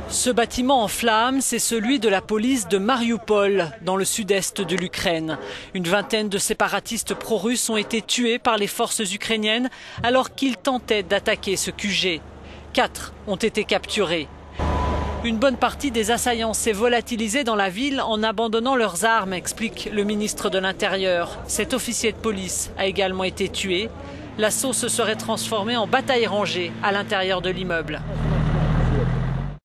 Ce bâtiment en flammes, c'est celui de la police de Marioupol, dans le sud-est de l'Ukraine. Une vingtaine de séparatistes pro-russes ont été tués par les forces ukrainiennes alors qu'ils tentaient d'attaquer ce QG. 4 ont été capturés. Une bonne partie des assaillants s'est volatilisée dans la ville en abandonnant leurs armes, explique le ministre de l'Intérieur. Cet officier de police a également été tué. L'assaut se serait transformé en bataille rangée à l'intérieur de l'immeuble.